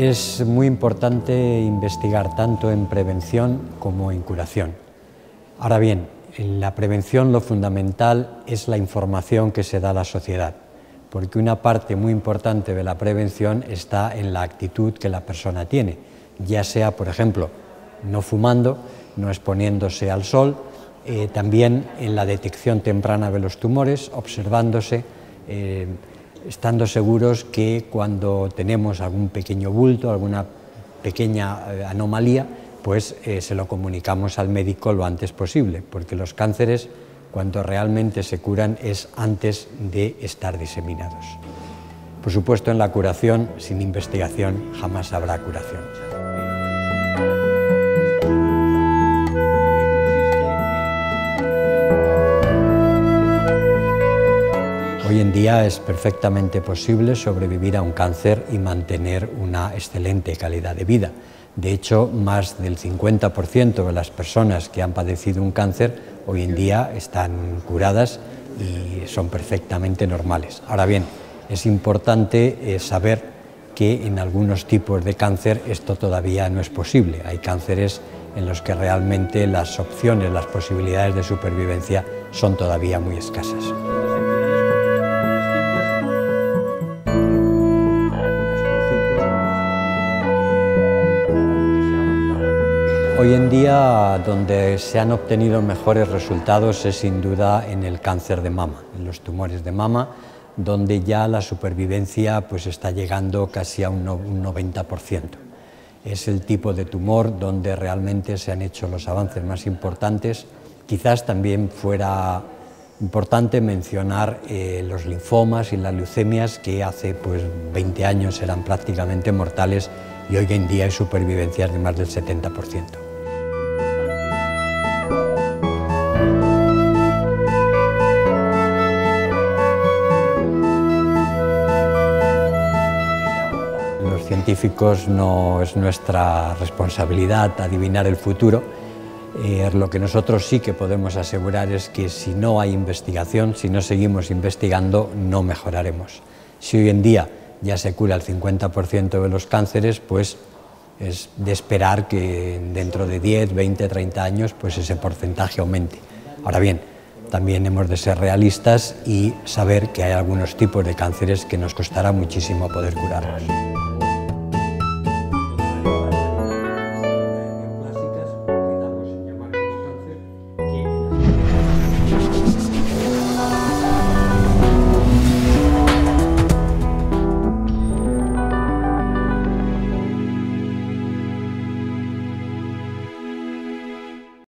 Es muy importante investigar tanto en prevención como en curación. Ahora bien, en la prevención lo fundamental es la información que se da a la sociedad, porque una parte muy importante de la prevención está en la actitud que la persona tiene, ya sea, por ejemplo, no fumando, no exponiéndose al sol, también en la detección temprana de los tumores, observándose, estando seguros que cuando tenemos algún pequeño bulto, alguna pequeña anomalía, pues se lo comunicamos al médico lo antes posible, porque los cánceres, cuando realmente se curan, es antes de estar diseminados. Por supuesto, en la curación, sin investigación, jamás habrá curación. Hoy en día es perfectamente posible sobrevivir a un cáncer y mantener una excelente calidad de vida. De hecho, más del 50% de las personas que han padecido un cáncer hoy en día están curadas y son perfectamente normales. Ahora bien, es importante saber que en algunos tipos de cáncer esto todavía no es posible. Hay cánceres en los que realmente las opciones, las posibilidades de supervivencia son todavía muy escasas. Hoy en día, donde se han obtenido mejores resultados es sin duda en el cáncer de mama, en los tumores de mama, donde ya la supervivencia pues está llegando casi a un 90%. Es el tipo de tumor donde realmente se han hecho los avances más importantes. Quizás también fuera importante mencionar los linfomas y las leucemias, que hace 20 años eran prácticamente mortales y hoy en día hay supervivencias de más del 70%. Los científicos no es nuestra responsabilidad adivinar el futuro. Lo que nosotros sí que podemos asegurar es que si no hay investigación, si no seguimos investigando, no mejoraremos. Si hoy en día ya se cura el 50% de los cánceres, pues es de esperar que dentro de 10, 20, 30 años pues ese porcentaje aumente. Ahora bien, también hemos de ser realistas y saber que hay algunos tipos de cánceres que nos costará muchísimo poder curarlos.